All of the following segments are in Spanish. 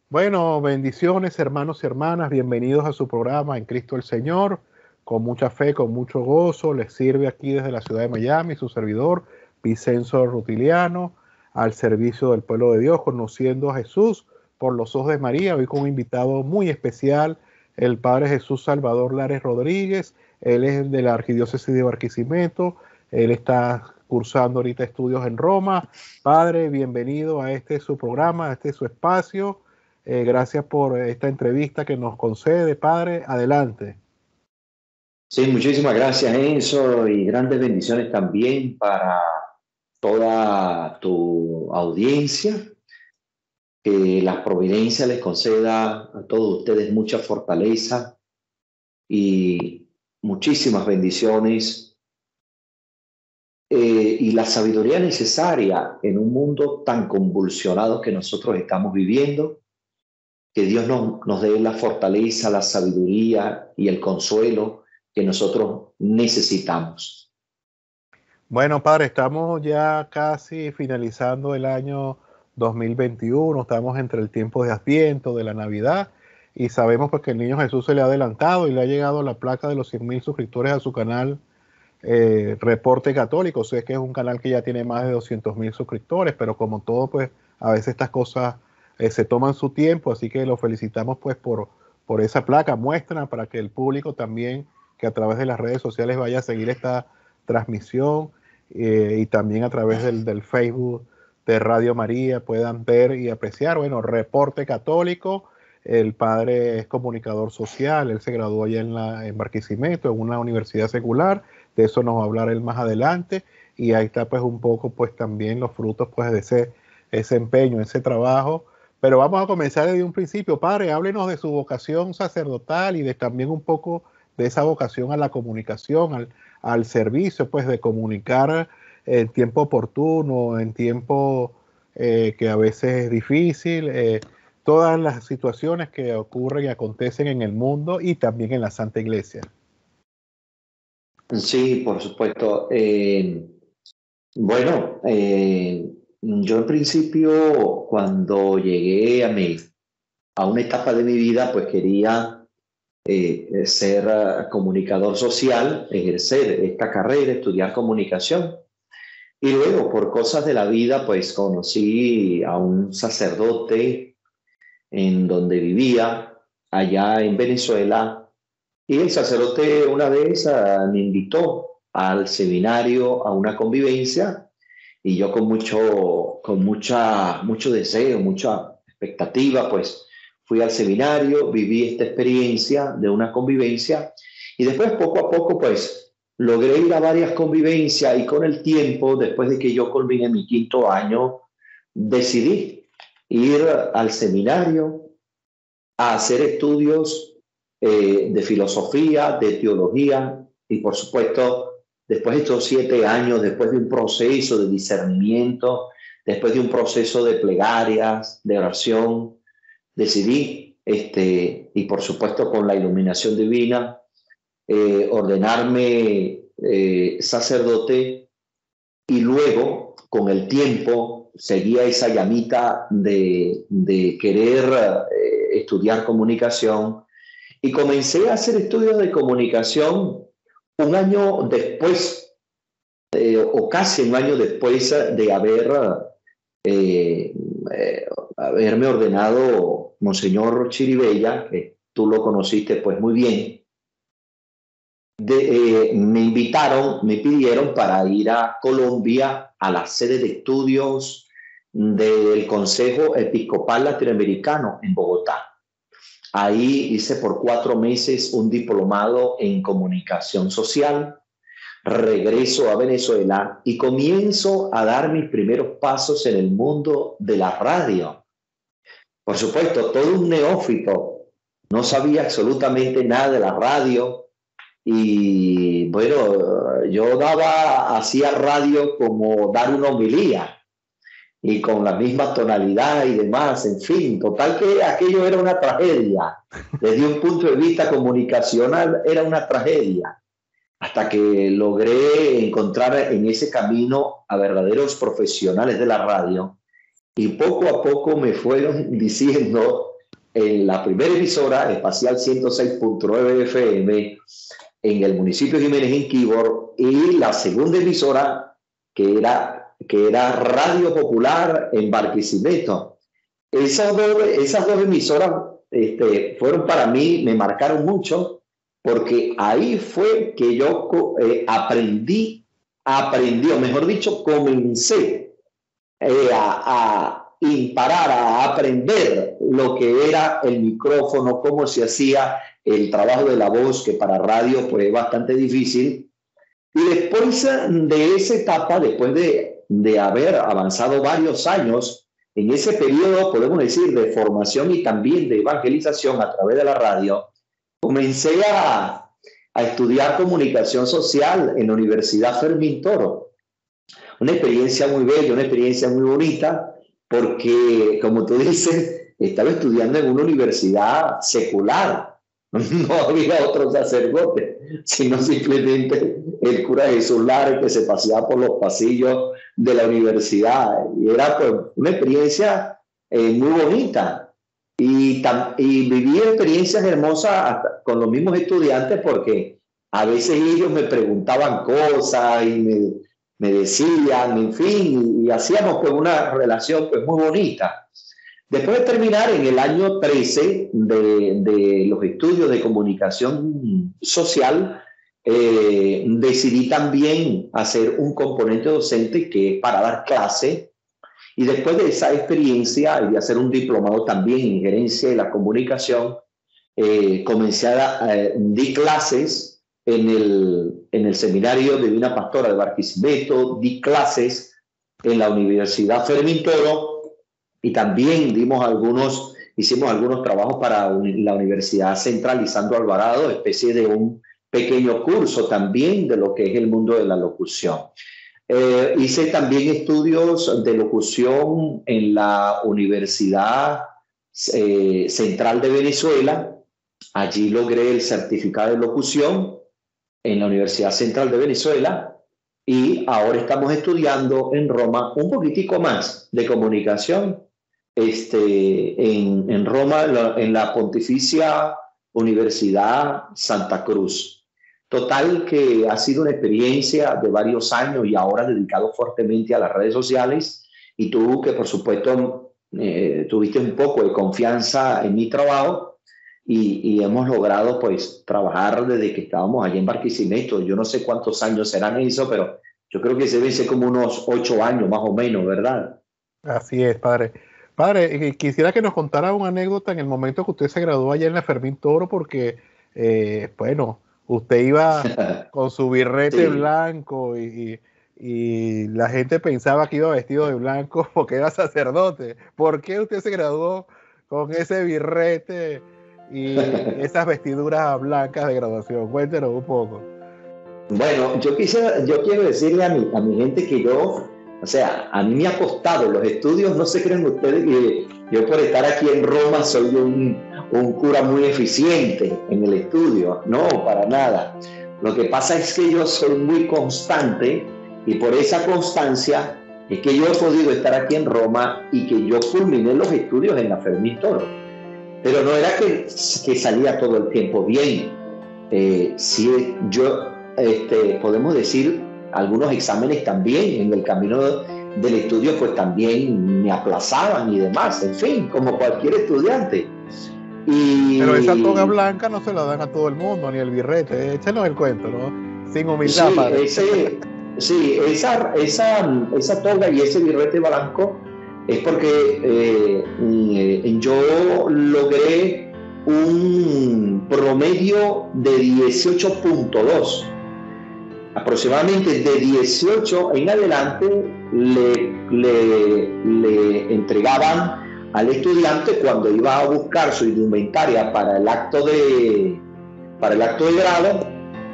Bueno, bendiciones hermanos y hermanas, bienvenidos a su programa en Cristo el Señor. Con mucha fe, con mucho gozo, les sirve aquí desde la ciudad de Miami su servidor Vicenzo Rutiliano, al servicio del pueblo de Dios, conociendo a Jesús por los ojos de María. Hoy con un invitado muy especial, el Padre Jesús Salvador Lares Rodríguez. Él es de la Arquidiócesis de Barquisimeto. Él está cursando ahorita estudios en Roma. Padre, bienvenido a este su programa, a este su espacio. Gracias por esta entrevista que nos concede, Padre. Adelante. Sí, muchísimas gracias, Enzo, y grandes bendiciones también para toda tu audiencia. Que la providencia les conceda a todos ustedes mucha fortaleza y muchísimas bendiciones y la sabiduría necesaria en un mundo tan convulsionado que nosotros estamos viviendo. Que Dios nos dé la fortaleza, la sabiduría y el consuelo que nosotros necesitamos. Bueno, Padre, estamos ya casi finalizando el año 2021. Estamos entre el tiempo de Adviento, de la Navidad, y sabemos pues que el niño Jesús se le ha adelantado y le ha llegado la placa de los 100,000 suscriptores a su canal Reporte Católico. Sé que es un canal que ya tiene más de 200,000 suscriptores, pero como todo, pues a veces estas cosas se toman su tiempo, así que lo felicitamos pues por esa placa. Muestra para que el público también, que a través de las redes sociales vaya a seguir esta transmisión y también a través del Facebook de Radio María puedan ver y apreciar. Bueno, Reporte Católico. El padre es comunicador social, él se graduó allá en Barquisimeto, en una universidad secular. De eso nos va a hablar él más adelante, y ahí está pues un poco pues también los frutos pues de ese empeño, ese trabajo. Pero vamos a comenzar desde un principio. Padre, háblenos de su vocación sacerdotal y de también un poco de esa vocación a la comunicación, al servicio, pues de comunicar en tiempo oportuno, en tiempo que a veces es difícil, todas las situaciones que ocurren y acontecen en el mundo y también en la Santa Iglesia. Sí, por supuesto. Bueno, yo en principio cuando llegué a una etapa de mi vida, pues quería ser comunicador social, ejercer esta carrera, estudiar comunicación. Y luego, por cosas de la vida, pues conocí a un sacerdote en donde vivía, allá en Venezuela, y el sacerdote una vez me invitó al seminario a una convivencia y yo mucho deseo, mucha expectativa, pues fui al seminario, viví esta experiencia de una convivencia y después poco a poco pues logré ir a varias convivencias y con el tiempo, después de que yo culminé mi 5.º año, decidí ir al seminario a hacer estudios de filosofía, de teología y por supuesto, después de estos 7 años, después de un proceso de discernimiento, después de un proceso de plegarias, de oración, decidí, y por supuesto con la iluminación divina, ordenarme sacerdote y luego, con el tiempo, seguía esa llamita de querer estudiar comunicación y comencé a hacer estudios de comunicación un año después, o casi un año después de eh, haberme ordenado Monseñor Chiribella, que tú lo conociste pues muy bien. Me pidieron para ir a Colombia a la sede de estudios del Consejo Episcopal Latinoamericano en Bogotá. Ahí hice por 4 meses un diplomado en comunicación social, regreso a Venezuela y comienzo a dar mis primeros pasos en el mundo de la radio. Por supuesto, todo un neófito, no sabía absolutamente nada de la radio y bueno, yo hacía radio como dar una homilía y con la misma tonalidad y demás, en fin, total que aquello era una tragedia. Desde un punto de vista comunicacional era una tragedia, hasta que logré encontrar en ese camino a verdaderos profesionales de la radio y poco a poco me fueron diciendo en la primera emisora, Espacial 106.9 FM, en el municipio de Jiménez, en Quibor, y la segunda emisora, que era Radio Popular en Barquisimeto. Esas dos emisoras fueron para mí, me marcaron mucho, porque ahí fue que yo aprendí, o mejor dicho, comencé a imparar, a aprender lo que era el micrófono, cómo se hacía el trabajo de la voz, que para radio pues es bastante difícil. Y después de esa etapa, después de haber avanzado varios años en ese periodo, podemos decir, de formación y también de evangelización a través de la radio, comencé a estudiar comunicación social en la Universidad Fermín Toro. Una experiencia muy bella, una experiencia muy bonita, porque, como tú dices, estaba estudiando en una universidad secular. No había otro sacerdote, sino simplemente el cura Jesús Lara, que se paseaba por los pasillos de la universidad. Y era pues una experiencia muy bonita. Y viví experiencias hermosas con los mismos estudiantes, porque a veces ellos me preguntaban cosas y me decían, en fin, y hacíamos pues una relación pues muy bonita. Después de terminar en el año 13 de los estudios de comunicación social, decidí también hacer un componente docente, que es para dar clase. Y después de esa experiencia y de hacer un diplomado también en gerencia de la comunicación, comencé di clases en el Seminario Divina Pastora de Barquisimeto, di clases en la Universidad Fermín Toro, y también hicimos algunos trabajos para la Universidad Central Lisandro Alvarado, especie de un pequeño curso también de lo que es el mundo de la locución. Hice también estudios de locución en la Universidad Central de Venezuela. Allí logré el certificado de locución en la Universidad Central de Venezuela, y ahora estamos estudiando en Roma un poquitico más de comunicación en Roma, en la Pontificia Universidad Santa Cruz. Total, que ha sido una experiencia de varios años y ahora dedicado fuertemente a las redes sociales, y tú, que por supuesto tuviste un poco de confianza en mi trabajo, y hemos logrado pues trabajar desde que estábamos allí en Barquisimeto. Yo no sé cuántos años serán eso, pero yo creo que se debe ser como unos 8 años más o menos, ¿verdad? Así es, padre. Padre, quisiera que nos contara una anécdota en el momento que usted se graduó allá en la Fermín Toro, porque, bueno, usted iba con su birrete blanco y la gente pensaba que iba vestido de blanco porque era sacerdote. ¿Por qué usted se graduó con ese birrete y esas vestiduras blancas de graduación? Cuéntenos un poco. Bueno, yo quiero decirle a mi gente que a mí me ha costado los estudios. No se creen ustedes que yo, por estar aquí en Roma, soy un cura muy eficiente en el estudio. No, para nada. Lo que pasa es que yo soy muy constante, y por esa constancia es que yo he podido estar aquí en Roma y que yo culminé los estudios en la Fermín Toro. Pero no era que salía todo el tiempo bien. Sí, yo, podemos decir, algunos exámenes también en el camino del estudio pues también me aplazaban y demás, en fin, como cualquier estudiante. Pero esa toga blanca no se la dan a todo el mundo, ni el birrete. Échenos el cuento, ¿no? Sin humildad, padre. Sí, esa toga y ese birrete blanco es porque yo logré un promedio de 18.2. Aproximadamente de 18 en adelante le entregaban al estudiante, cuando iba a buscar su indumentaria para el acto de grado.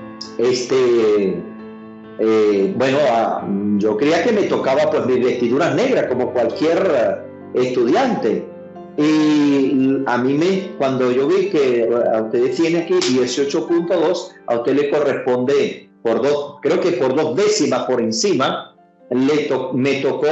Yo creía que me tocaba pues mis vestiduras negras como cualquier estudiante, y a mí cuando yo vi que a ustedes tienen aquí 18.2, a usted le corresponde creo que por 2 décimas por encima, me tocó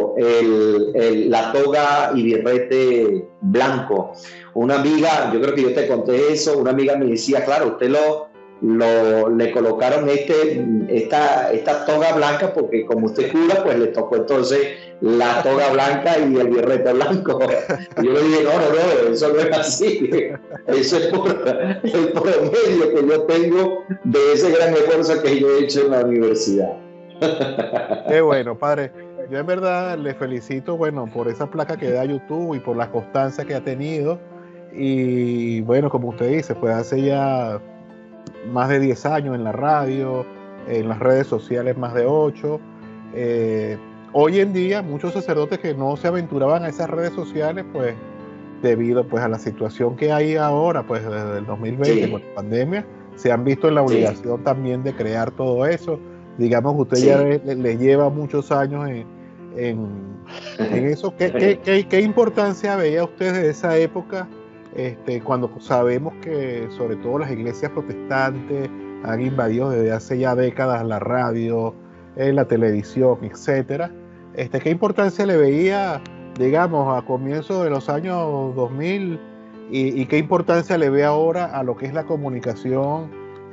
la toga y birrete blanco. Una amiga, yo creo que yo te conté eso, una amiga me decía, claro, usted le colocaron esta toga blanca porque como usted cura, pues le tocó entonces la toga blanca y el birrete blanco. Y yo le dije, no, eso no es así. Eso es por el promedio que yo tengo de ese gran esfuerzo que yo he hecho en la universidad. Qué bueno, padre. Yo en verdad le felicito, bueno, por esa placa que da YouTube y por la constancia que ha tenido. Y bueno, como usted dice, pues hace ya más de 10 años en la radio, en las redes sociales más de 8. Hoy en día, muchos sacerdotes que no se aventuraban a esas redes sociales, pues debido pues a la situación que hay ahora, pues desde el 2020 sí, con la pandemia, se han visto en la obligación sí, también de crear todo eso. Digamos que usted sí, ya le lleva muchos años en eso. ¿Qué importancia veía usted de esa época, cuando sabemos que sobre todo las iglesias protestantes han invadido desde hace ya décadas la radio, la televisión, etcétera? ¿Qué importancia le veía, digamos, a comienzos de los años 2000 y qué importancia le ve ahora a lo que es la comunicación,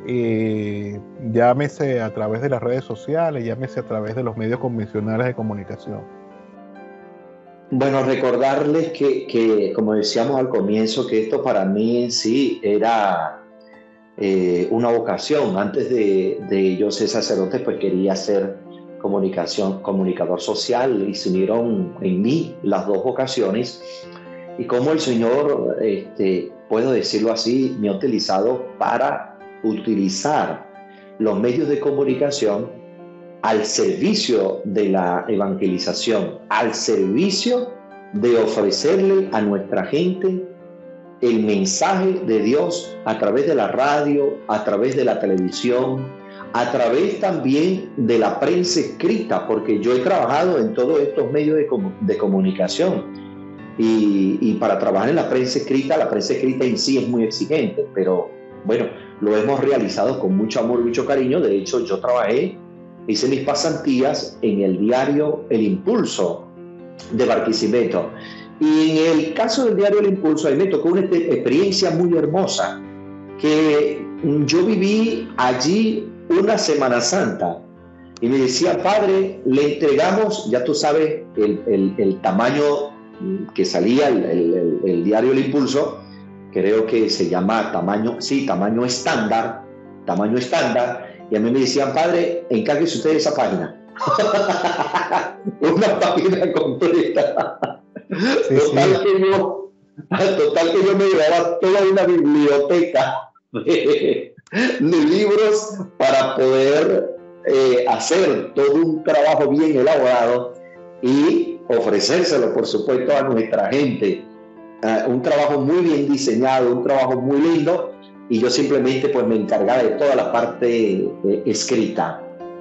llámese a través de las redes sociales, llámese a través de los medios convencionales de comunicación? Bueno, recordarles que como decíamos al comienzo, que esto para mí en sí era una vocación. Antes de yo ser sacerdote, pues quería ser comunicador social, y se unieron en mí las dos vocaciones, y como el Señor, puedo decirlo así, me ha utilizado para utilizar los medios de comunicación al servicio de la evangelización, al servicio de ofrecerle a nuestra gente el mensaje de Dios a través de la radio, a través de la televisión, a través también de la prensa escrita, porque yo he trabajado en todos estos medios de comunicación, y para trabajar en la prensa escrita en sí es muy exigente, pero bueno, lo hemos realizado con mucho amor y mucho cariño. De hecho, yo hice mis pasantías en el diario El Impulso de Barquisimeto. Y en el caso del diario El Impulso, a mí me tocó una experiencia muy hermosa, que yo viví allí una Semana Santa, y me decía, padre, le entregamos, ya tú sabes, el tamaño que salía el diario El Impulso, creo que se llama tamaño estándar, y a mí me decían, padre, encárguese usted de esa página. Una página completa. Total que yo me llevaba toda una biblioteca de libros para poder hacer todo un trabajo bien elaborado y ofrecérselo, por supuesto, a nuestra gente. Un trabajo muy bien diseñado, un trabajo muy lindo, y yo simplemente pues me encargaba de toda la parte escrita.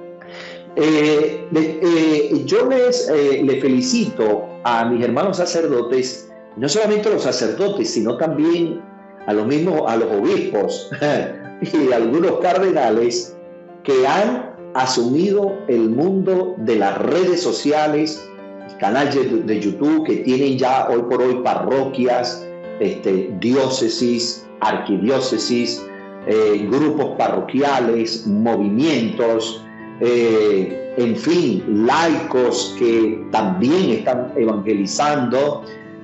Yo les felicito a mis hermanos sacerdotes, no solamente a los sacerdotes, sino también a los obispos y a algunos cardenales que han asumido el mundo de las redes sociales, canales de YouTube que tienen ya hoy por hoy parroquias, diócesis, arquidiócesis, grupos parroquiales, movimientos, en fin, laicos que también están evangelizando,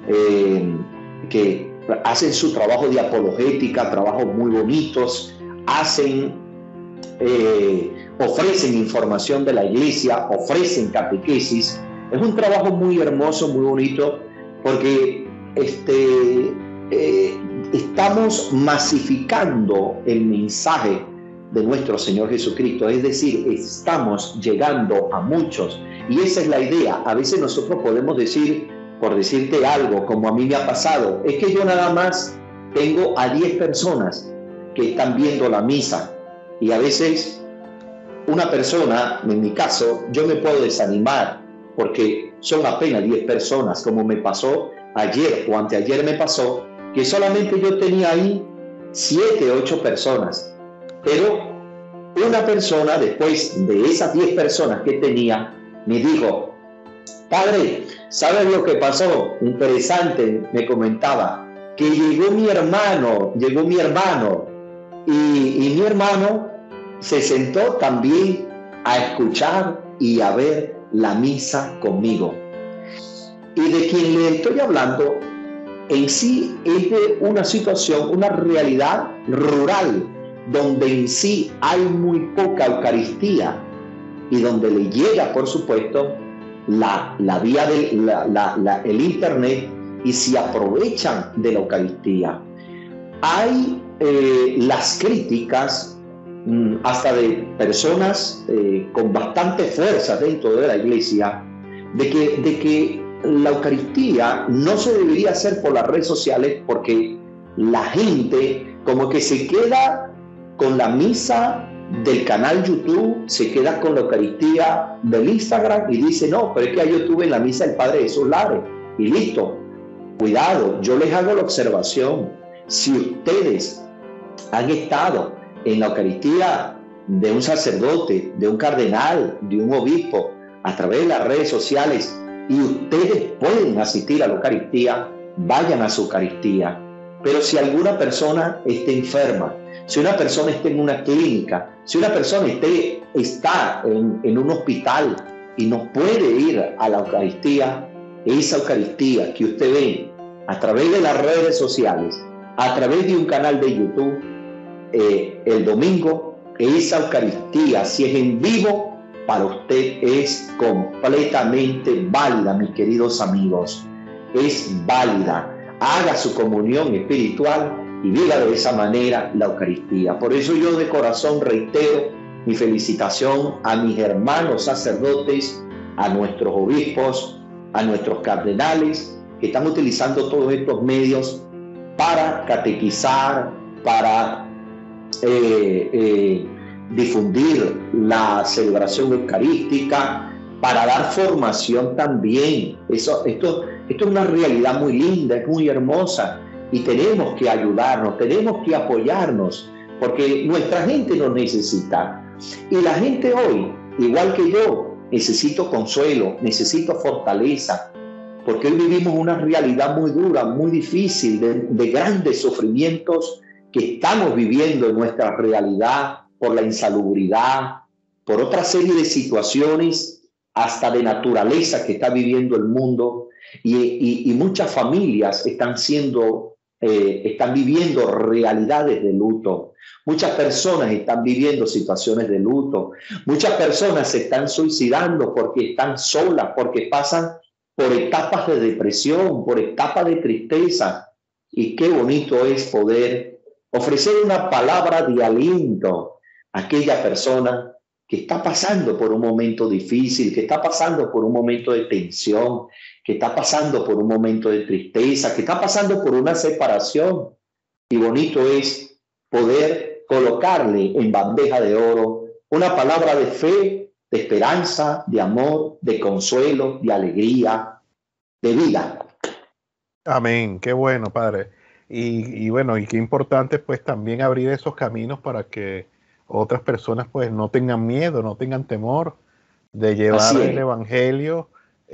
que hacen su trabajo de apologética, trabajos muy bonitos, ofrecen información de la iglesia, ofrecen catequesis. Es un trabajo muy hermoso, muy bonito, porque estamos masificando el mensaje de nuestro Señor Jesucristo, es decir, estamos llegando a muchos, y esa es la idea. A veces nosotros podemos decir, por decirte algo, como a mí me ha pasado, es que yo nada más tengo a 10 personas que están viendo la misa, y a veces una persona, en mi caso, yo me puedo desanimar, porque son apenas 10 personas, como me pasó ayer o anteayer me pasó, que solamente yo tenía ahí 7, 8 personas, pero una persona, después de esas 10 personas que tenía, me dijo, padre, ¿sabes lo que pasó? Interesante, me comentaba, que llegó mi hermano, y mi hermano se sentó también a escuchar y a ver la misa conmigo. Y de quien le estoy hablando en sí es de una situación, una realidad rural, donde en sí hay muy poca Eucaristía y donde le llega, por supuesto, la vía el internet, y se aprovechan de la Eucaristía. Hay las críticas hasta de personas con bastante fuerza dentro de la iglesia, de que la Eucaristía no se debería hacer por las redes sociales, porque la gente como que se queda con la misa del canal YouTube, se queda con la Eucaristía del Instagram y dice, no, pero es que yo estuve en la misa del Padre Jesús Lares y listo. Cuidado, yo les hago la observación, si ustedes han estado en la Eucaristía de un sacerdote, de un cardenal, de un obispo, a través de las redes sociales, y ustedes pueden asistir a la Eucaristía, vayan a su Eucaristía. Pero si alguna persona está enferma, si una persona está en una clínica, si una persona está en un hospital y no puede ir a la Eucaristía, esa Eucaristía que usted ve a través de las redes sociales, a través de un canal de YouTube, el domingo, esa Eucaristía, si es en vivo, para usted es completamente válida, mis queridos amigos. Es válida. Haga su comunión espiritual y viva de esa manera la Eucaristía. Por eso yo de corazón reitero mi felicitación a mis hermanos sacerdotes, a nuestros obispos, a nuestros cardenales, que están utilizando todos estos medios para catequizar, para difundir la celebración eucarística, para dar formación también. Esto es una realidad muy linda, es muy hermosa, y tenemos que ayudarnos, tenemos que apoyarnos, porque nuestra gente nos necesita. Y la gente hoy, igual que yo, necesito consuelo, necesito fortaleza, porque hoy vivimos una realidad muy dura, muy difícil, de grandes sufrimientos que estamos viviendo en nuestra realidad, por la insalubridad, por otra serie de situaciones, hasta de naturaleza que está viviendo el mundo, y muchas familias están viviendo realidades de luto. Muchas personas están viviendo situaciones de luto. Muchas personas se están suicidando porque están solas, porque pasan por etapas de depresión, por etapas de tristeza. Y qué bonito es poder ofrecer una palabra de aliento a aquella persona que está pasando por un momento difícil, que está pasando por un momento de tensión, que está pasando por un momento de tristeza, que está pasando por una separación. Y bonito es poder colocarle en bandeja de oro una palabra de fe, de esperanza, de amor, de consuelo, de alegría, de vida. Amén, qué bueno, Padre. Y bueno, y qué importante pues también abrir esos caminos para que otras personas pues no tengan miedo, no tengan temor de llevar el evangelio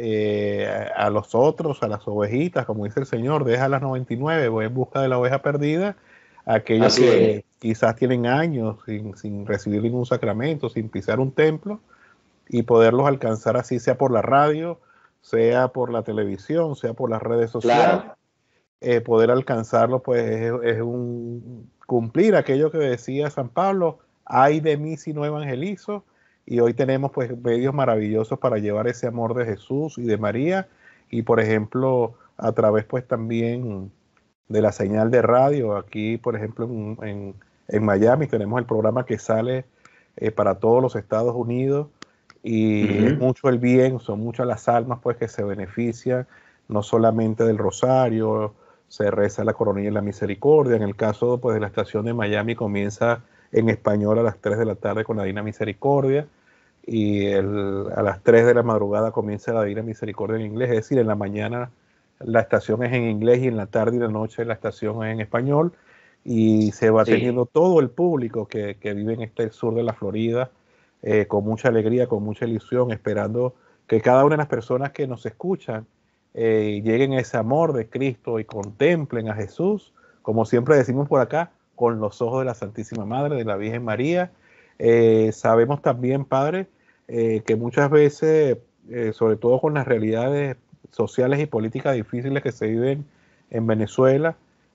a los otros, a las ovejitas, como dice el Señor, deja las 99, voy en busca de la oveja perdida, aquellos que quizás tienen años sin recibir ningún sacramento, sin pisar un templo, y poderlos alcanzar así, sea por la radio, sea por la televisión, sea por las redes sociales. Claro. Poder alcanzarlo pues es cumplir aquello que decía San Pablo, ay de mí si no evangelizo. Y hoy tenemos pues medios maravillosos para llevar ese amor de Jesús y de María, y por ejemplo a través pues también de la señal de radio. Aquí por ejemplo en Miami tenemos el programa que sale para todos los Estados Unidos, y es mucho el bien, son muchas las almas pues que se benefician, no solamente del rosario, se reza la coronilla y la misericordia. En el caso pues de la estación de Miami comienza en español a las 3 de la tarde con la Divina Misericordia, y a las 3 de la madrugada comienza la Divina Misericordia en inglés, es decir, en la mañana la estación es en inglés y en la tarde y la noche la estación es en español, y se va teniendo todo el público que vive en este sur de la Florida con mucha alegría, con mucha ilusión, esperando que cada una de las personas que nos escuchan lleguen a ese amor de Cristo y contemplen a Jesús, como siempre decimos por acá, con los ojos de la Santísima Madre, de la Virgen María. Sabemos también, Padre, que muchas veces, sobre todo con las realidades sociales y políticas difíciles que se viven en Venezuela,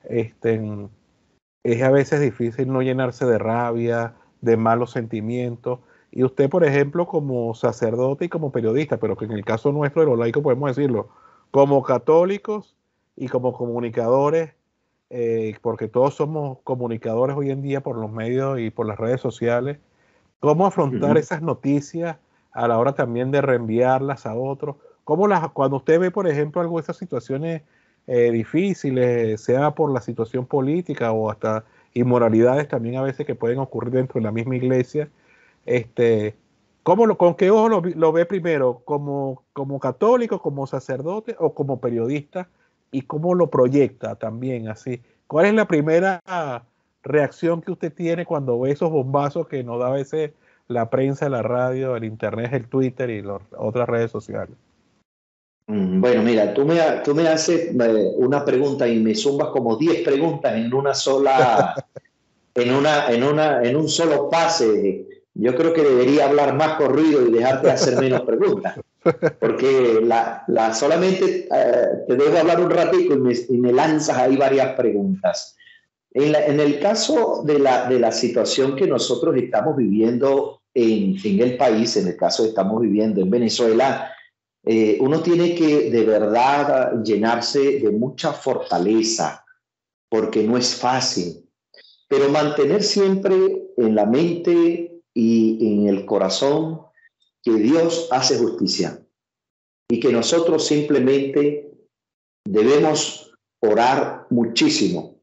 es a veces difícil no llenarse de rabia, de malos sentimientos. Y usted, por ejemplo, como sacerdote y como periodista, pero que en el caso nuestro de los laicos podemos decirlo, como católicos y como comunicadores, porque todos somos comunicadores hoy en día por los medios y por las redes sociales, ¿cómo afrontar esas noticias a la hora también de reenviarlas a otros? Cuando usted ve, por ejemplo, algo de esas situaciones difíciles, sea por la situación política o hasta inmoralidades también a veces que pueden ocurrir dentro de la misma iglesia, ¿con qué ojo lo ve primero? ¿Como católico, como sacerdote o como periodista? ¿Y cómo lo proyecta también así? ¿Cuál es la primera reacción que usted tiene cuando ve esos bombazos que nos da a veces la prensa, la radio, el internet, el Twitter y las otras redes sociales? Bueno, mira, tú me haces una pregunta y me zumbas como 10 preguntas en una sola, en un solo pase. Yo creo que debería hablar más corrido y dejarte hacer menos preguntas, porque solamente te dejo hablar un ratico y me lanzas ahí varias preguntas. En el caso de la situación que nosotros estamos viviendo en el país, en el caso que estamos viviendo en Venezuela, uno tiene que de verdad llenarse de mucha fortaleza, porque no es fácil, pero mantener siempre en la mente y en el corazón que Dios hace justicia y que nosotros simplemente debemos orar muchísimo,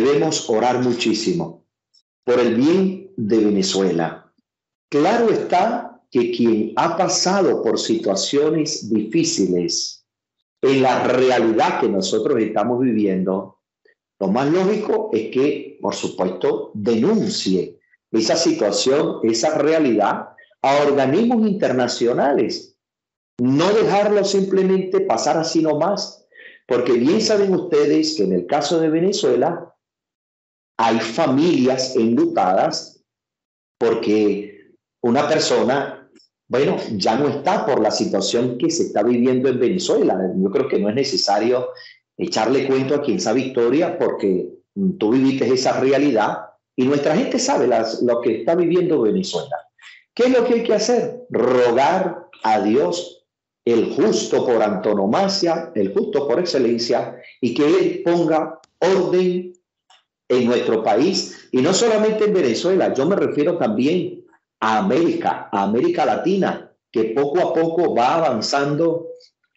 por el bien de Venezuela. Claro está que quien ha pasado por situaciones difíciles en la realidad que nosotros estamos viviendo, lo más lógico es que, por supuesto, denuncie esa situación, esa realidad a organismos internacionales. No dejarlo simplemente pasar así nomás, porque bien saben ustedes que en el caso de Venezuela hay familias enlutadas porque una persona, bueno, ya no está por la situación que se está viviendo en Venezuela. Yo creo que no es necesario echarle cuento a quien sabe historia porque tú viviste esa realidad y nuestra gente sabe lo que está viviendo Venezuela. ¿Qué es lo que hay que hacer? Rogar a Dios, el justo por antonomasia, el justo por excelencia, y que Él ponga orden en nuestro país, y no solamente en Venezuela, yo me refiero también a América Latina, que poco a poco va avanzando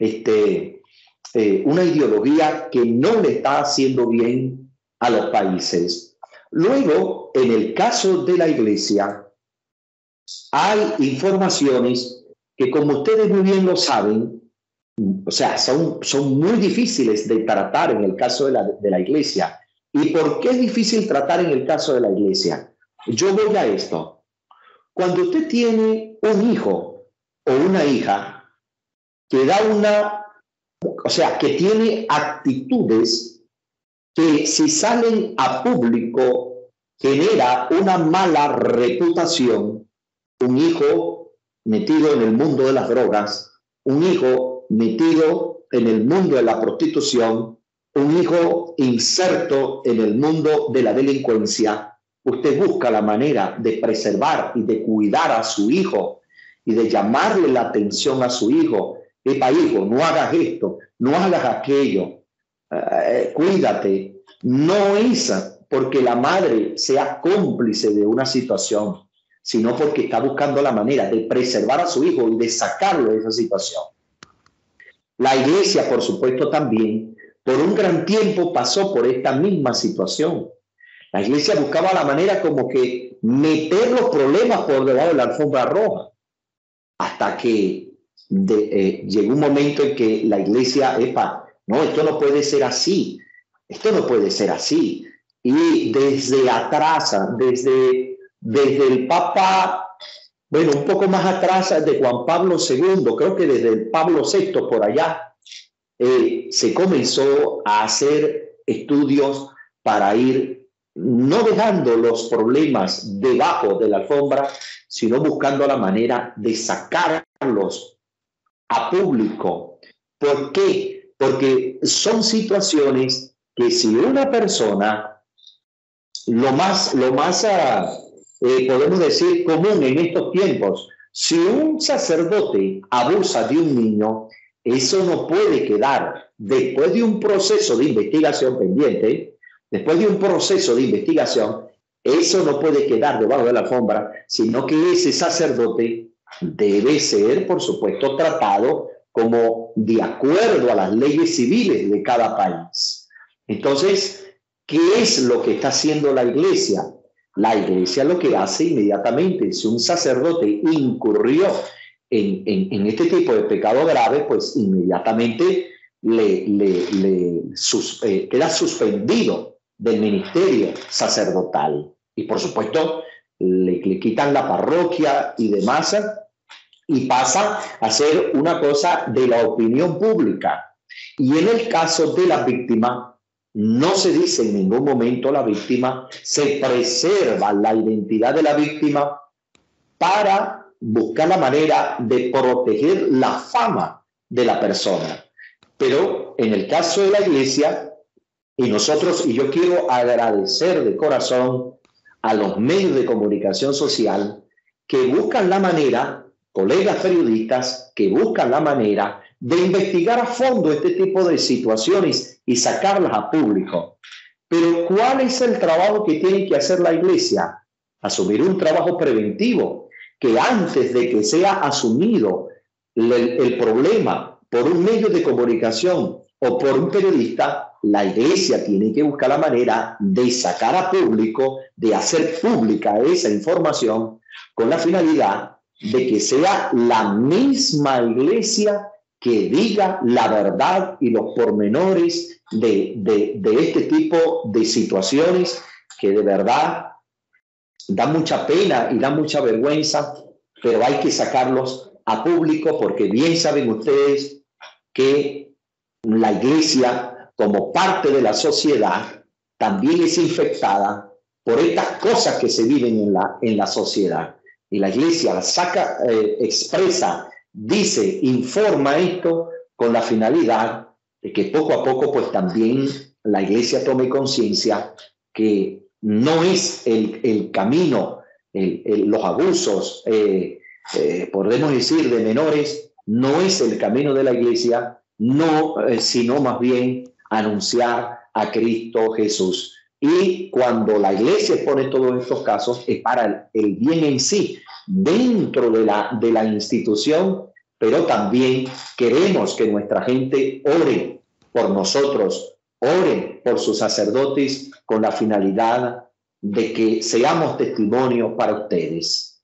una ideología que no le está haciendo bien a los países. Luego, en el caso de la Iglesia, hay informaciones que, como ustedes muy bien lo saben, o sea, son muy difíciles de tratar en el caso de la Iglesia. ¿Y por qué es difícil tratar en el caso de la Iglesia? Yo voy a esto. Cuando usted tiene un hijo o una hija que que tiene actitudes que si salen a público genera una mala reputación, un hijo metido en el mundo de las drogas, un hijo metido en el mundo de la prostitución, un hijo inserto en el mundo de la delincuencia, usted busca la manera de preservar y de cuidar a su hijo y de llamarle la atención a su hijo. Epa, hijo, no hagas esto, no hagas aquello, cuídate. No es porque la madre sea cómplice de una situación, sino porque está buscando la manera de preservar a su hijo y de sacarlo de esa situación. La Iglesia, por supuesto, también, por un gran tiempo pasó por esta misma situación. La Iglesia buscaba la manera como que meter los problemas por debajo de la alfombra roja, hasta que llegó un momento en que la Iglesia, no, esto no puede ser así, esto no puede ser así. Y desde atrás, desde el Papa Bueno, un poco más atrás de Juan Pablo II, creo que desde el Pablo VI por allá, se comenzó a hacer estudios para ir no dejando los problemas debajo de la alfombra, sino buscando la manera de sacarlos a público. ¿Por qué? Porque son situaciones que si una persona, podemos decir, común en estos tiempos, si un sacerdote abusa de un niño, eso no puede quedar después de un proceso de investigación pendiente, después de un proceso de investigación, eso no puede quedar debajo de la alfombra, sino que ese sacerdote debe ser, por supuesto, tratado como de acuerdo a las leyes civiles de cada país. Entonces, ¿qué es lo que está haciendo la Iglesia? La Iglesia lo que hace inmediatamente, si un sacerdote incurrió en este tipo de pecado grave, pues inmediatamente queda suspendido del ministerio sacerdotal. Y por supuesto, le quitan la parroquia y demás, y pasa a ser una cosa de la opinión pública. Y en el caso de la víctima, no se dice en ningún momento la víctima, se preserva la identidad de la víctima para buscar la manera de proteger la fama de la persona. Pero en el caso de la Iglesia, y yo quiero agradecer de corazón a los medios de comunicación social que buscan la manera, colegas periodistas que buscan la manera de investigar a fondo este tipo de situaciones y sacarlas a público. Pero ¿cuál es el trabajo que tiene que hacer la Iglesia? Asumir un trabajo preventivo, que antes de que sea asumido el problema por un medio de comunicación o por un periodista, la Iglesia tiene que buscar la manera de sacar a público, de hacer pública esa información con la finalidad de que sea la misma Iglesia que diga la verdad y los pormenores de este tipo de situaciones que de verdad da mucha pena y da mucha vergüenza, pero hay que sacarlos a público porque bien saben ustedes que la Iglesia, como parte de la sociedad, también es infectada por estas cosas que se viven en la sociedad. Y la Iglesia saca, expresa, dice, informa esto con la finalidad de que poco a poco pues también la Iglesia tome conciencia que no es el camino, los abusos, podemos decir, de menores, no es el camino de la Iglesia, no, sino más bien anunciar a Cristo Jesús. Y cuando la Iglesia expone todos estos casos, es para el bien en sí, dentro de la institución, pero también queremos que nuestra gente ore por nosotros, ore por sus sacerdotes con la finalidad de que seamos testimonio para ustedes.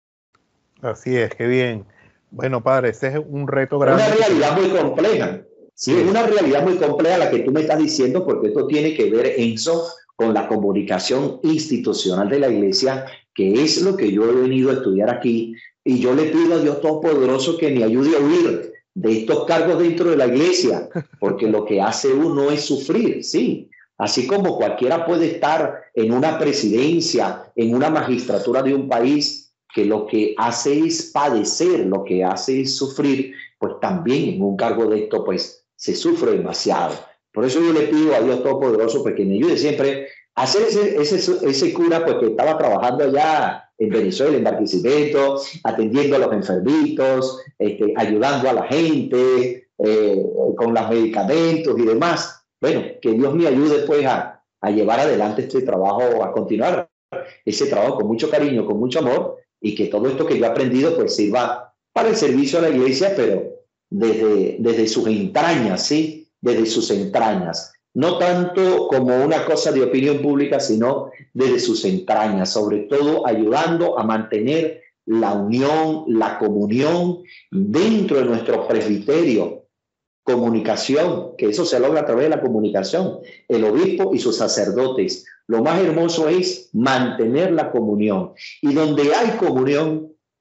Así es, qué bien. Bueno, padre, ese es un reto grande. Es una realidad muy compleja. Sí, es una realidad muy compleja la que tú me estás diciendo, porque esto tiene que ver, Enzo, con la comunicación institucional de la Iglesia, que es lo que yo he venido a estudiar aquí. Y yo le pido a Dios Todopoderoso que me ayude a huir de estos cargos dentro de la Iglesia, porque lo que hace uno es sufrir, sí. Así como cualquiera puede estar en una presidencia, en una magistratura de un país, que lo que hace es padecer, lo que hace es sufrir, pues también en un cargo de esto, pues se sufre demasiado. Por eso yo le pido a Dios Todopoderoso pues, que me ayude siempre a hacer ese cura pues, que estaba trabajando allá en Venezuela, en Barquisimeto, atendiendo a los enfermitos, ayudando a la gente con los medicamentos y demás. Bueno, que Dios me ayude pues a llevar adelante este trabajo, a continuar ese trabajo con mucho cariño, con mucho amor, y que todo esto que yo he aprendido pues sirva para el servicio a la Iglesia, pero desde sus entrañas, ¿sí? Desde sus entrañas. No tanto como una cosa de opinión pública, sino desde sus entrañas, sobre todo ayudando a mantener la unión, la comunión dentro de nuestro presbiterio. Comunicación, que eso se logra a través de la comunicación, el obispo y sus sacerdotes. Lo más hermoso es mantener la comunión. Y donde hay comunión,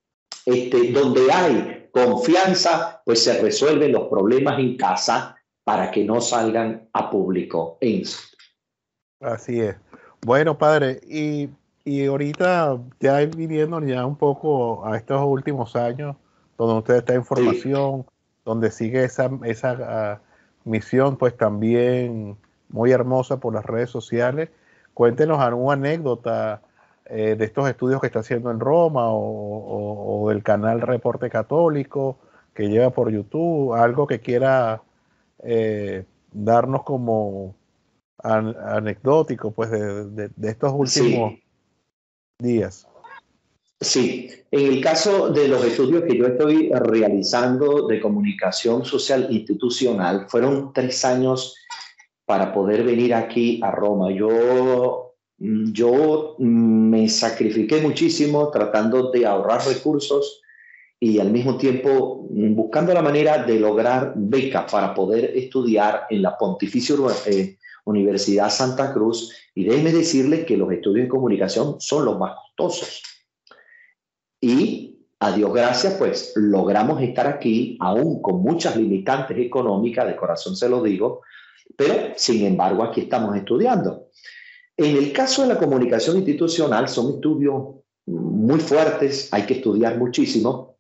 donde hay confianza, pues se resuelven los problemas en casa para que no salgan a público. Enzo. Así es. Bueno, padre, y ahorita ya viviendo ya un poco a estos últimos años, donde usted está en Sí. formación, donde sigue esa misión, pues también muy hermosa por las redes sociales. Cuéntenos alguna anécdota de estos estudios que está haciendo en Roma o del canal Reporte Católico que lleva por YouTube, algo que quiera darnos como anecdótico pues de estos últimos Sí, días. sí. En el caso de los estudios que yo estoy realizando de comunicación social institucional, fueron 3 años para poder venir aquí a Roma. Yo me sacrifiqué muchísimo tratando de ahorrar recursos y al mismo tiempo buscando la manera de lograr becas para poder estudiar en la Pontificia Universidad Santa Cruz. Y déjenme decirles que los estudios de comunicación son los más costosos. Y a Dios gracias, pues logramos estar aquí, aún con muchas limitantes económicas, de corazón se lo digo, pero sin embargo aquí estamos estudiando. En el caso de la comunicación institucional son estudios muy fuertes, hay que estudiar muchísimo,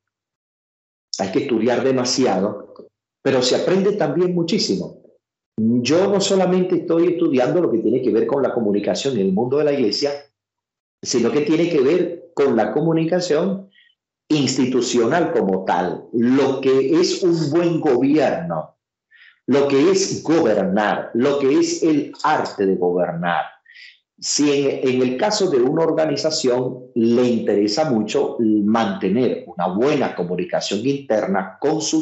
hay que estudiar demasiado, pero se aprende también muchísimo. Yo no solamente estoy estudiando lo que tiene que ver con la comunicación en el mundo de la iglesia, sino que tiene que ver con la comunicación institucional como tal, lo que es un buen gobierno, lo que es gobernar, lo que es el arte de gobernar. Si en el caso de una organización le interesa mucho mantener una buena comunicación interna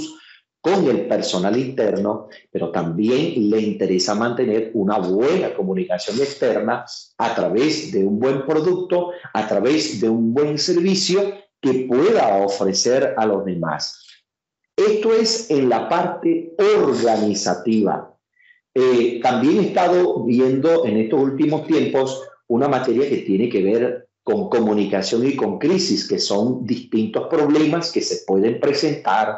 con el personal interno, pero también le interesa mantener una buena comunicación externa a través de un buen producto, a través de un buen servicio que pueda ofrecer a los demás. Esto es en la parte organizativa. También he estado viendo en estos últimos tiempos una materia que tiene que ver con comunicación y con crisis, que son distintos problemas que se pueden presentar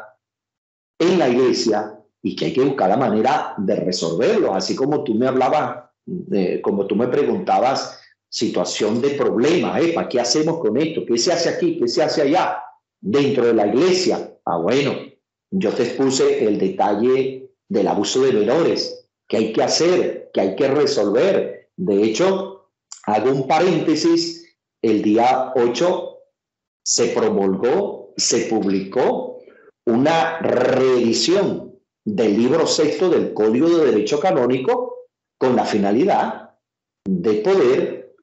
en la iglesia y que hay que buscar la manera de resolverlos, así como tú me hablabas, como tú me preguntabas, situación de problema, ¿para qué hacemos con esto? ¿Qué se hace aquí? ¿Qué se hace allá? Dentro de la iglesia. Bueno, yo te expuse el detalle del abuso de menores, que hay que hacer, que hay que resolver. De hecho, hago un paréntesis, el día 8 se promulgó, se publicó una reedición del libro sexto del Código de Derecho Canónico con la finalidad de poder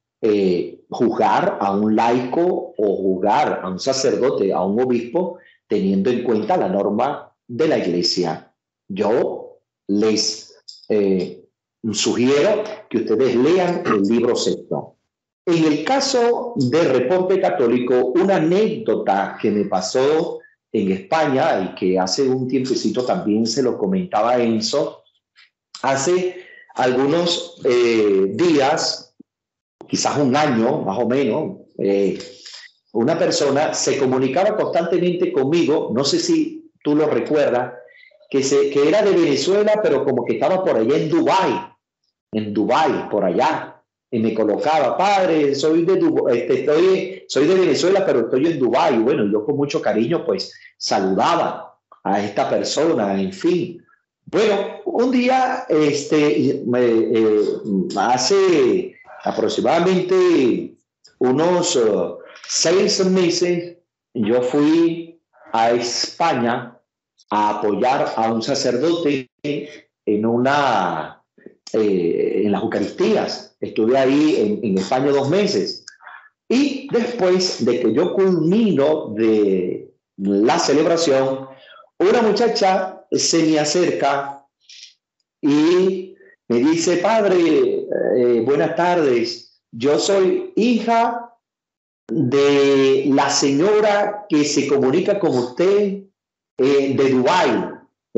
juzgar a un laico o juzgar a un sacerdote, a un obispo, teniendo en cuenta la norma de la iglesia. Yo les sugiero que ustedes lean el libro sexto. En el caso del Reporte Católico, una anécdota que me pasó en España y que hace un tiempecito también se lo comentaba a Enzo, hace algunos días, quizás un año más o menos, una persona se comunicaba constantemente conmigo, no sé si tú lo recuerdas, que era de Venezuela, pero como que estaba por allá en Dubái, por allá. Y me colocaba, padre, soy de Venezuela, pero estoy en Dubái. Y bueno, yo con mucho cariño, pues, saludaba a esta persona, en fin. Bueno, un día, hace aproximadamente unos 6 meses, yo fui a España a apoyar a un sacerdote en las Eucaristías. Estuve ahí en España 2 meses. Y después de que yo culmino de la celebración, una muchacha se me acerca y me dice, padre, buenas tardes, yo soy hija de la señora que se comunica con usted de Dubái.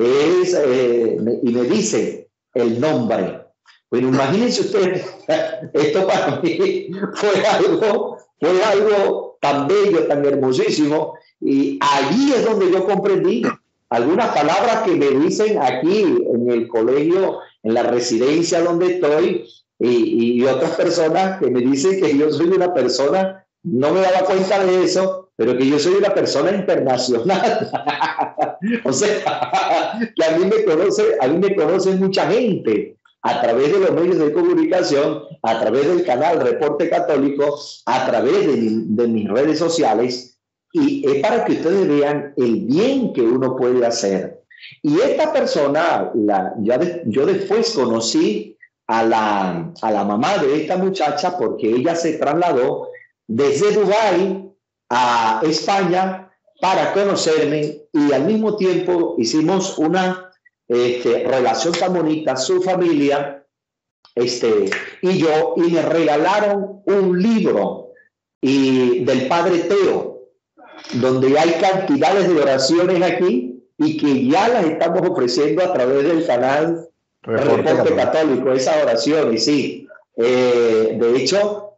Y me dice el nombre. Bueno, imagínense ustedes, esto para mí fue algo tan bello, tan hermosísimo. Y allí es donde yo comprendí algunas palabras que me dicen aquí en el colegio, en la residencia donde estoy, y otras personas que me dicen que yo soy una persona, no me daba cuenta de eso, pero que yo soy una persona internacional. O sea, que a mí me conoce mucha gente a través de los medios de comunicación, a través del canal Reporte Católico, a través de mis redes sociales, y es para que ustedes vean el bien que uno puede hacer. Y esta persona, yo después conocí a la mamá de esta muchacha porque ella se trasladó desde Dubái a España para conocerme, y al mismo tiempo hicimos una relación tan bonita, su familia y yo, y me regalaron un libro del Padre Teo, donde hay cantidades de oraciones aquí y que ya las estamos ofreciendo a través del canal Reporte Católico, esas oraciones, sí. De hecho,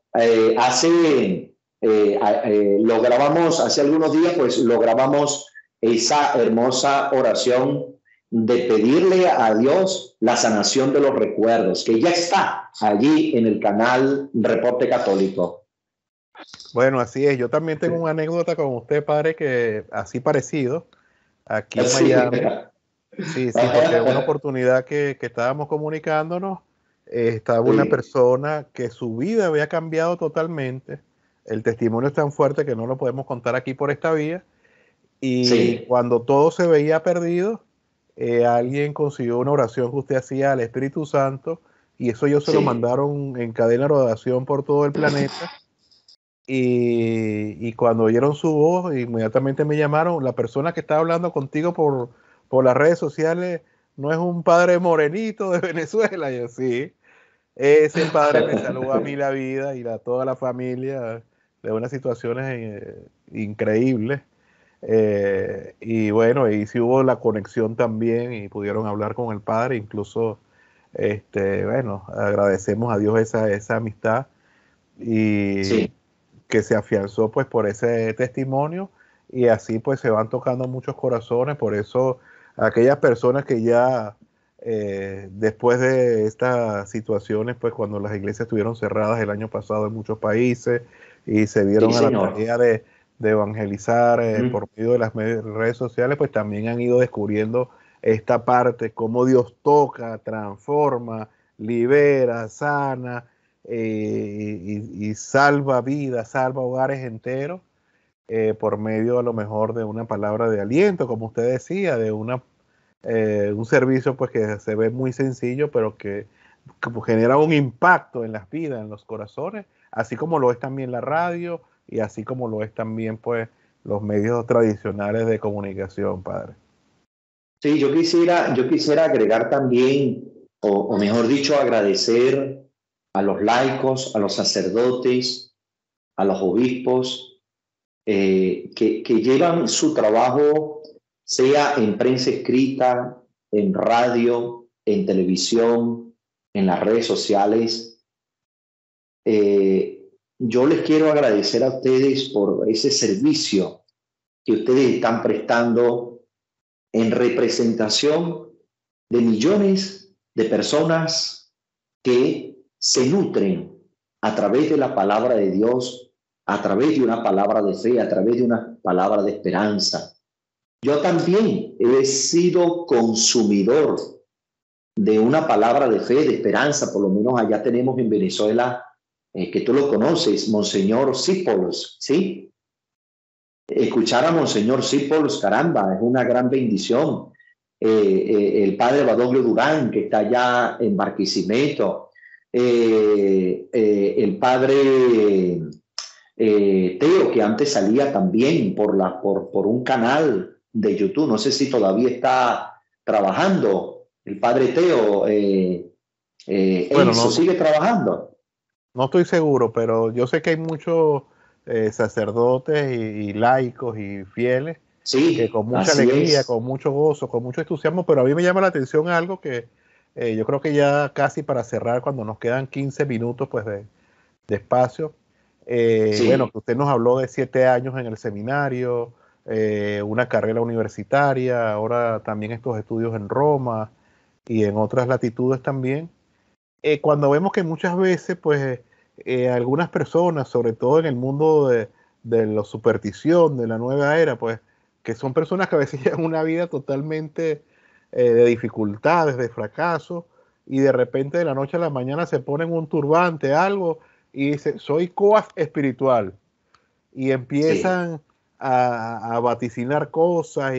lo grabamos hace algunos días, pues lo grabamos esa hermosa oración de pedirle a Dios la sanación de los recuerdos, que ya está allí en el canal Reporte Católico. Bueno, así es. Yo también tengo una anécdota con usted, padre, que así parecido, aquí en Miami. Sí, porque una oportunidad que estábamos comunicándonos, estaba una persona que su vida había cambiado totalmente. El testimonio es tan fuerte que no lo podemos contar aquí por esta vía. Y cuando todo se veía perdido, alguien consiguió una oración que usted hacía al Espíritu Santo, y eso ellos se lo mandaron en cadena de oración por todo el planeta. Y cuando oyeron su voz, inmediatamente me llamaron. La persona que está hablando contigo por las redes sociales no es un padre morenito de Venezuela. Yo sí, ese padre me salvó a mí la vida y a toda la familia de unas situaciones increíbles. Y bueno, y sí hubo la conexión también y pudieron hablar con el padre. Incluso, bueno, agradecemos a Dios esa amistad y que se afianzó pues por ese testimonio, y así pues se van tocando muchos corazones. Por eso aquellas personas que ya después de estas situaciones, pues cuando las iglesias estuvieron cerradas el año pasado en muchos países y se vieron a la tarea de evangelizar por medio de las redes sociales, pues también han ido descubriendo esta parte, cómo Dios toca, transforma, libera, sana, y salva vidas, salva hogares enteros, por medio a lo mejor de una palabra de aliento, como usted decía, de un servicio pues que se ve muy sencillo, pero que genera un impacto en las vidas, en los corazones, así como lo es también la radio y así como lo es también pues los medios tradicionales de comunicación, padre. Sí, yo quisiera agregar también, o mejor dicho, agradecer a los laicos, a los sacerdotes, a los obispos, que llevan su trabajo, sea en prensa escrita, en radio, en televisión, en las redes sociales. Yo les quiero agradecer a ustedes por ese servicio que ustedes están prestando en representación de millones de personas que se nutren a través de la palabra de Dios, a través de una palabra de fe, a través de una palabra de esperanza. Yo también he sido consumidor de una palabra de fe, de esperanza. Por lo menos allá tenemos en Venezuela, que tú lo conoces, Monseñor Sípolos, ¿sí? Escuchar a Monseñor Sípolos, caramba, es una gran bendición. El padre Badoglio Durán, que está allá en Barquisimeto, el padre Teo, que antes salía también por un canal de YouTube, no sé si todavía está trabajando, el padre Teo, bueno, Enzo, ¿sigue trabajando? No estoy seguro, pero yo sé que hay muchos sacerdotes y laicos y fieles, que con mucha alegría, con mucho gozo, con mucho entusiasmo, pero a mí me llama la atención algo que yo creo que ya casi para cerrar, cuando nos quedan 15 minutos pues de espacio, Bueno, Sí, que usted nos habló de 7 años en el seminario, una carrera universitaria, ahora también estos estudios en Roma y en otras latitudes también. Cuando vemos que muchas veces, pues, algunas personas, sobre todo en el mundo de la superstición, de la nueva era, pues, que son personas que a veces llevan una vida totalmente de dificultades, de fracaso, y de repente de la noche a la mañana se ponen un turbante, algo, y dicen, soy coach espiritual, y sí. empiezan a vaticinar cosas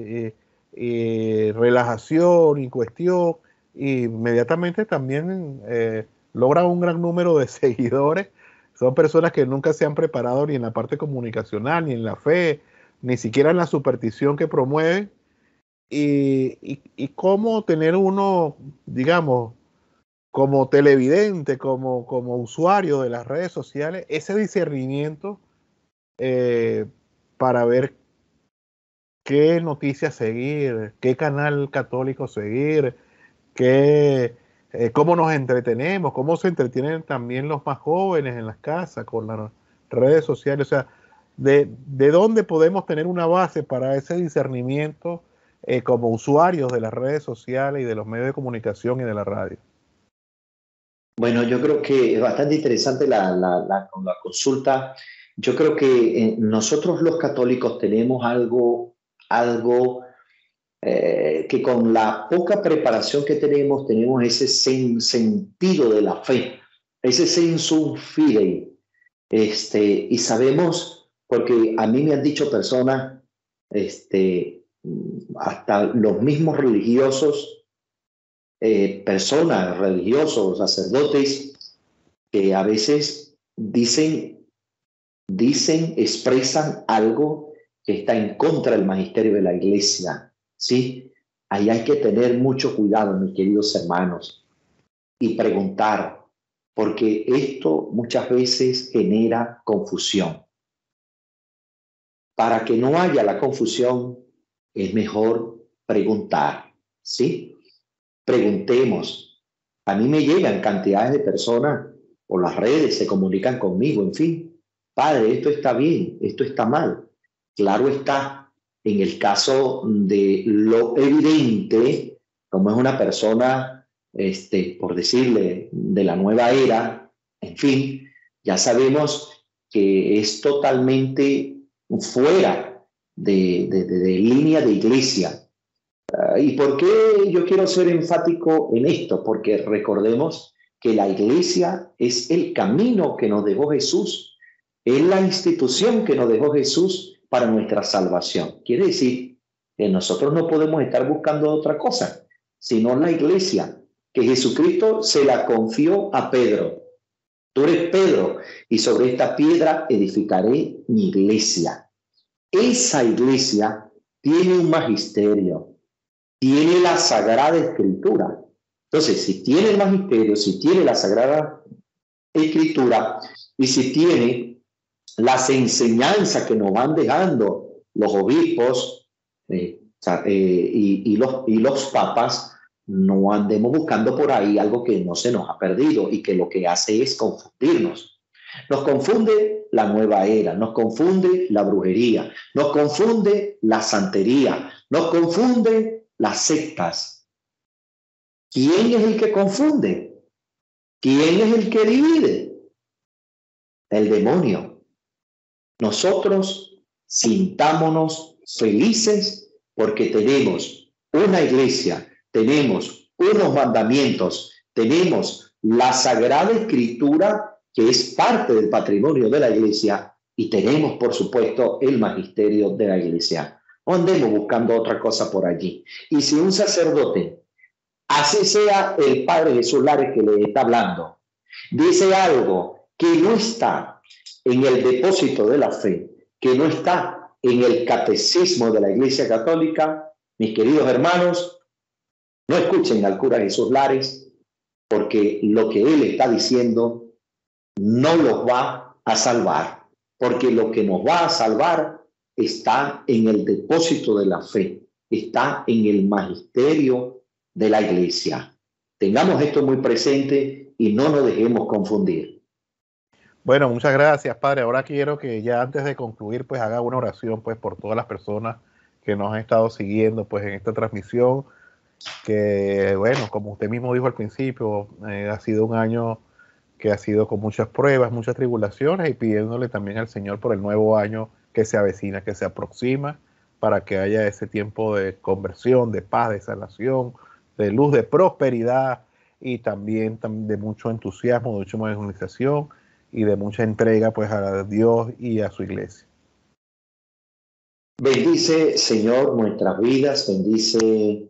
y relajación y cuestión, y inmediatamente también logran un gran número de seguidores. Son personas que nunca se han preparado ni en la parte comunicacional, ni en la fe, ni siquiera en la superstición que promueven. Y cómo tener uno, digamos, como televidente, como usuario de las redes sociales, ese discernimiento eh, para ver qué noticias seguir, qué canal católico seguir, cómo nos entretenemos, cómo se entretienen también los más jóvenes en las casas con las redes sociales. O sea, de dónde podemos tener una base para ese discernimiento como usuarios de las redes sociales y de los medios de comunicación y de la radio. Bueno, yo creo que es bastante interesante la consulta. Yo creo que nosotros los católicos tenemos algo que con la poca preparación que tenemos ese sentido de la fe, ese sensum fidei, y sabemos, porque a mí me han dicho personas, hasta los mismos religiosos, personas religiosos, sacerdotes, que a veces expresan algo que está en contra del magisterio de la iglesia, ¿sí? Ahí hay que tener mucho cuidado, mis queridos hermanos, y preguntar, porque esto muchas veces genera confusión. Para que no haya la confusión, es mejor preguntar, ¿sí? Preguntemos. A mí me llegan cantidades de personas por las redes, se comunican conmigo, en fin. Padre, esto está bien, esto está mal. Claro está, en el caso de lo evidente, como es una persona, por decirle, de la nueva era, en fin, ya sabemos que es totalmente fuera de línea de iglesia. ¿Y por qué yo quiero ser enfático en esto? Porque recordemos que la iglesia es el camino que nos dejó Jesús, es la institución que nos dejó Jesús para nuestra salvación. Quiere decir que nosotros no podemos estar buscando otra cosa, sino la iglesia, que Jesucristo se la confió a Pedro. Tú eres Pedro, y sobre esta piedra edificaré mi iglesia. Esa iglesia tiene un magisterio, tiene la Sagrada Escritura. Entonces, si tiene el magisterio, si tiene la Sagrada Escritura y si tiene las enseñanzas que nos van dejando los obispos y los papas, no andemos buscando por ahí algo que no se nos ha perdido y que lo que hace es confundirnos. Nos confunde la nueva era, nos confunde la brujería, nos confunde la santería, nos confunde las sectas. ¿Quién es el que confunde? ¿Quién es el que divide? El demonio. Nosotros sintámonos felices porque tenemos una iglesia, tenemos unos mandamientos, tenemos la Sagrada Escritura, que es parte del patrimonio de la iglesia, y tenemos, por supuesto, el magisterio de la iglesia. No andemos buscando otra cosa por allí. Y si un sacerdote, así sea el Padre Jesús Lares que le está hablando, dice algo que no está en el depósito de la fe, que no está en el catecismo de la Iglesia Católica, mis queridos hermanos, no escuchen al cura Jesús Lares, porque lo que él está diciendo no los va a salvar, porque lo que nos va a salvar está en el depósito de la fe, está en el magisterio de la iglesia. Tengamos esto muy presente y no nos dejemos confundir. Bueno, muchas gracias, Padre. Ahora quiero que ya antes de concluir, pues haga una oración, pues por todas las personas que nos han estado siguiendo, pues en esta transmisión, que bueno, como usted mismo dijo al principio, ha sido un año que ha sido con muchas pruebas, muchas tribulaciones, y pidiéndole también al Señor por el nuevo año que se avecina, que se aproxima, para que haya ese tiempo de conversión, de paz, de sanación, de luz, de prosperidad y también de mucho entusiasmo, de mucha evangelización y de mucha entrega pues a Dios y a su iglesia. Bendice, Señor, nuestras vidas, bendice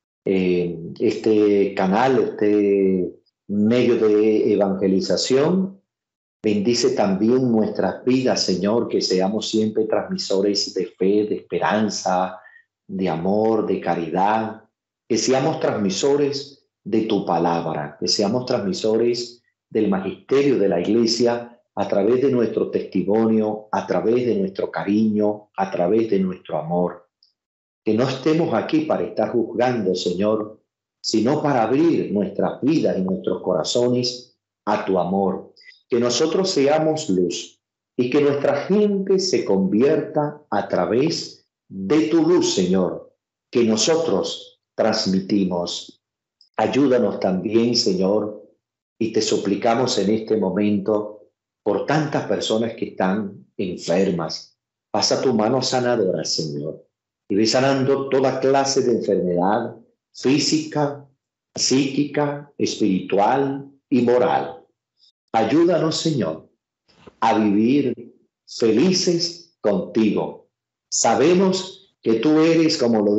este canal, este medio de evangelización. Bendice también nuestras vidas, Señor, que seamos siempre transmisores de fe, de esperanza, de amor, de caridad, que seamos transmisores de tu palabra, que seamos transmisores del magisterio de la Iglesia a través de nuestro testimonio, a través de nuestro cariño, a través de nuestro amor. Que no estemos aquí para estar juzgando, Señor, sino para abrir nuestras vidas y nuestros corazones a tu amor. Que nosotros seamos luz y que nuestra gente se convierta a través de tu luz, Señor, que nosotros transmitimos. Ayúdanos también, Señor, y te suplicamos en este momento por tantas personas que están enfermas. Pasa tu mano sanadora, Señor, y ve sanando toda clase de enfermedad física, psíquica, espiritual y moral. Ayúdanos, Señor, a vivir felices contigo. Sabemos que tú eres, como lo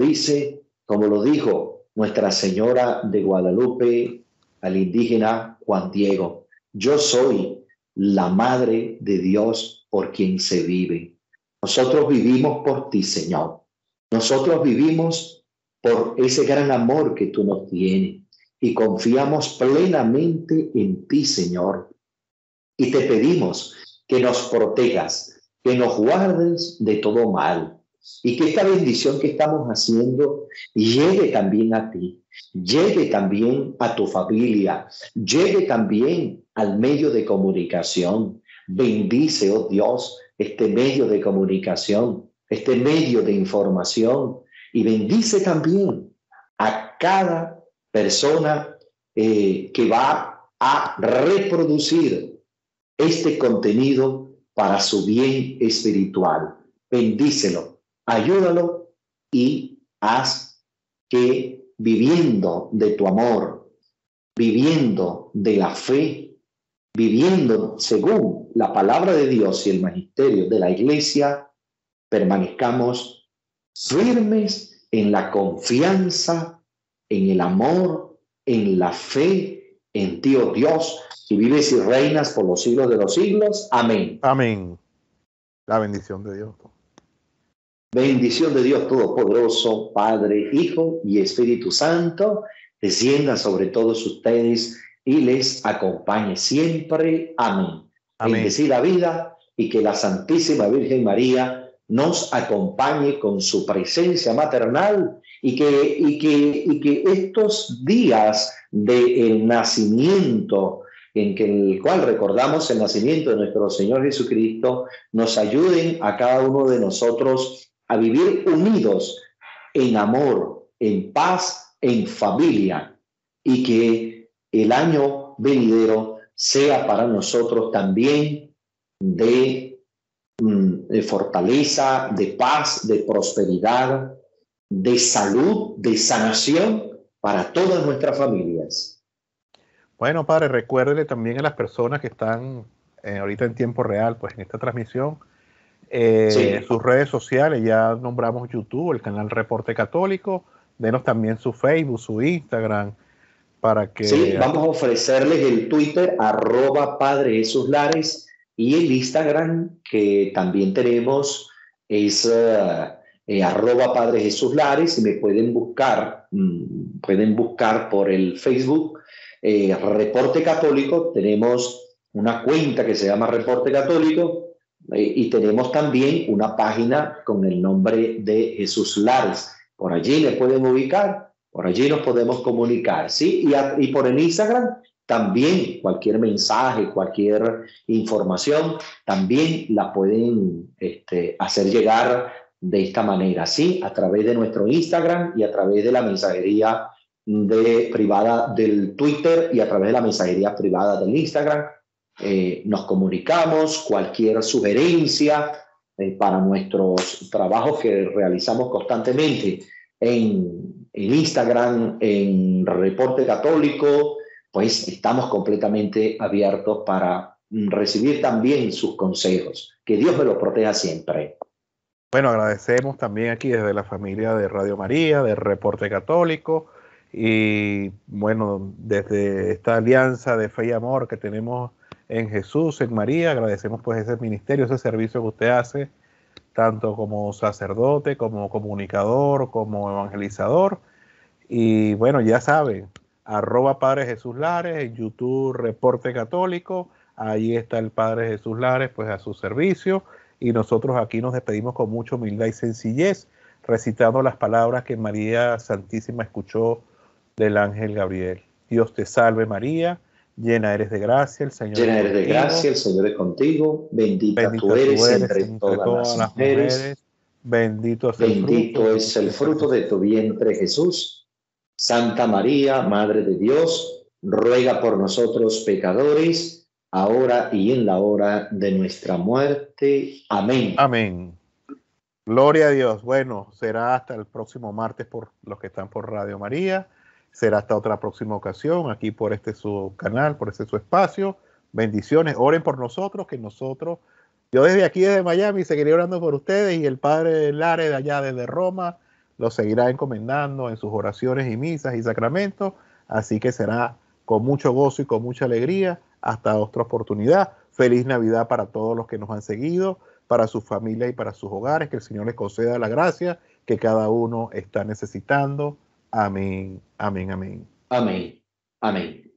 dijo Nuestra Señora de Guadalupe al indígena Juan Diego: yo soy la Madre de Dios por quien se vive. Nosotros vivimos por ti, Señor. Nosotros vivimos por ese gran amor que tú nos tienes y confiamos plenamente en ti, Señor. Y te pedimos que nos protejas, que nos guardes de todo mal y que esta bendición que estamos haciendo llegue también a ti, llegue también a tu familia, llegue también al medio de comunicación. Bendice, oh Dios, este medio de comunicación, este medio de información, y bendice también a cada persona que va a reproducir este contenido para su bien espiritual. Bendícelo, ayúdalo y haz que, viviendo de tu amor, viviendo de la fe, viviendo según la palabra de Dios y el magisterio de la Iglesia, permanezcamos firmes en la confianza, en el amor, en la fe, en ti, oh Dios, y vives y reinas por los siglos de los siglos. Amén. Amén. La bendición de Dios. Bendición de Dios Todopoderoso, Padre, Hijo y Espíritu Santo, descienda sobre todos ustedes y les acompañe siempre. Amén. Amén. Bendecida vida, y que la Santísima Virgen María nos acompañe con su presencia maternal, y que estos días del nacimiento, en el cual recordamos el nacimiento de nuestro Señor Jesucristo, nos ayuden a cada uno de nosotros a vivir unidos en amor, en paz, en familia, y que el año venidero sea para nosotros también de fortaleza, de paz, de prosperidad, de salud, de sanación para todas nuestras familias. Bueno, Padre, recuérdele también a las personas que están ahorita en tiempo real, pues en esta transmisión, Sí. sus redes sociales. Ya nombramos YouTube, el canal Reporte Católico. Denos también su Facebook, su Instagram, para que... Sí, vamos a ofrecerles el Twitter, @Padre Jesús Lares, y el Instagram, que también tenemos, es @Padre Jesús Lares, y me pueden buscar por el Facebook, Reporte Católico. Tenemos una cuenta que se llama Reporte Católico, y tenemos también una página con el nombre de Jesús Lares. Por allí me pueden ubicar, por allí nos podemos comunicar, ¿sí? Y por el Instagram También cualquier mensaje, cualquier información, también la pueden hacer llegar de esta manera, ¿sí? A través de nuestro Instagram y a través de la mensajería privada del Twitter y a través de la mensajería privada del Instagram. Nos comunicamos, cualquier sugerencia para nuestros trabajos que realizamos constantemente en Instagram, en Reporte Católico, pues estamos completamente abiertos para recibir también sus consejos. Que Dios me los proteja siempre. Bueno, agradecemos también aquí desde la familia de Radio María, de Reporte Católico, y bueno, desde esta alianza de fe y amor que tenemos en Jesús, en María, agradecemos pues ese ministerio, ese servicio que usted hace, tanto como sacerdote, como comunicador, como evangelizador. Y bueno, ya saben, @Padre Jesús Lares, en YouTube Reporte Católico, ahí está el Padre Jesús Lares, pues a su servicio, y nosotros aquí nos despedimos con mucha humildad y sencillez, recitando las palabras que María Santísima escuchó del ángel Gabriel. Dios te salve María, llena eres de gracia, el Señor es Llena eres de contigo, gracia, el Señor es contigo, bendita tú bendita tú eres eres entre entre todas todas las las mujeres, mujeres, bendito es el fruto bendito de es tu el vientre fruto de Jesús. tu vientre Jesús. Santa María, Madre de Dios, ruega por nosotros pecadores, ahora y en la hora de nuestra muerte. Amén. Amén. Gloria a Dios. Bueno, será hasta el próximo martes por los que están por Radio María. Será hasta otra próxima ocasión, aquí por su canal, por su espacio. Bendiciones. Oren por nosotros, que nosotros, yo desde aquí, desde Miami, seguiré orando por ustedes, y el Padre Lares de allá desde Roma los seguirá encomendando en sus oraciones y misas y sacramentos. Así que será con mucho gozo y con mucha alegría hasta otra oportunidad. Feliz Navidad para todos los que nos han seguido, para su familia y para sus hogares, que el Señor les conceda la gracia que cada uno está necesitando. Amén, amén, amén. Amén. Amén.